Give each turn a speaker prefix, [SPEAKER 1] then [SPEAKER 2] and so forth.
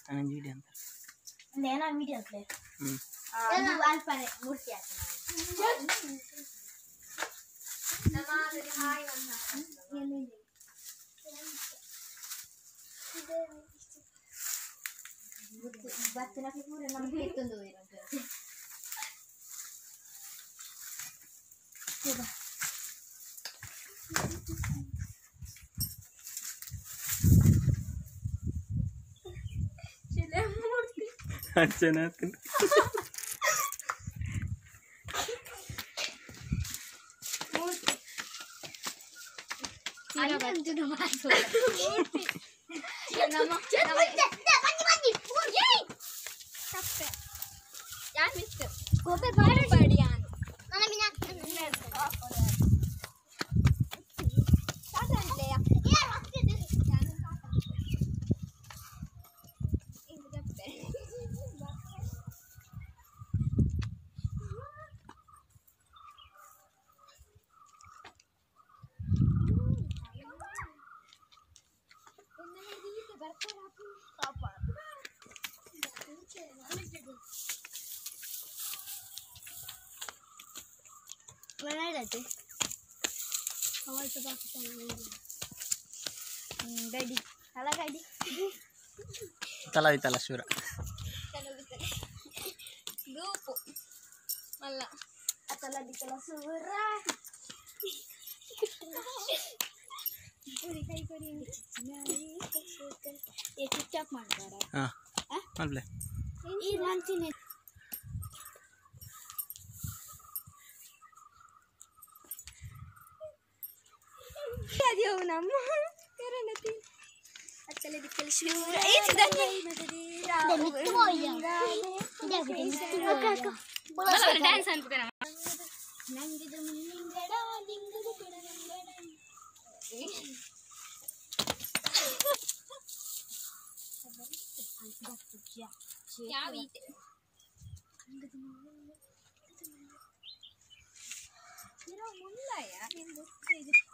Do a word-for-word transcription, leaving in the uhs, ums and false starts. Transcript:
[SPEAKER 1] ನಾನು ವಿಡಿಯೋ ಅಂತ
[SPEAKER 2] నేనా వీడియో అట్లే
[SPEAKER 1] ಹ್ಮ್
[SPEAKER 2] ಅದು ಅಲ್ಪನೆ ಮೂರ್ತಿ ಆಯ್ತು ನಮಾಜ್ ಹಾಯ್ ನನ್ನ ಎಲ್ಲಿದೆ ಬತ್ತನಕ್ಕೆ ಪೂರ ನಮಗೆ ಎತ್ತೊಂದು ಇರುತ್ತೆ ಹೋಗ ಚಿಲೆ ಮೂರ್ತಿ
[SPEAKER 1] ಚೆನ್ನಾಗಿ
[SPEAKER 2] ಮೂರ್ತಿ ಅಲ್ಲಂತೂ ನಮಾಜ್ ಮೂರ್ತಿ ನಮ್ಮ ಯಾರು ಮಿಸ್ಟರ್ ಗೋಪೆ ಬಾಡಿ ಯಾನು ನನ್ನ ಮಿನ ಸಾಧಾರಣಲೆ ಯಾರು ಆಗ್ತಿದೆ ನಾನು ಇಂದು ಜಪ್ಪೆ ಇನ್ನೊಂದು ರೀತಿ ಬರ್ತಾರೆ ಪಾಪ बनाते हवा तो बाकी गाड़ी हला गाड़ी
[SPEAKER 1] तला इतला शिवर
[SPEAKER 2] ग्रुप मल्ला अतला दिकला शिवर कोरी काय कोरी ये टिकटॉक ಮಾಡ್ತಾರಾ
[SPEAKER 1] ಹಾ ಮಾಡ್ಲೆ
[SPEAKER 2] ಈ ನಂತಿನೇ Adio nama, karena nanti akan lebih kelihatan. Eh sudah nih. Dan itu ya. Tidak begitu. Kakak, boleh dance an bukan? Nanggidu ninggada, ninggadu kuda ninggada. क्या बीते? मेरा मुल्ला यार, ये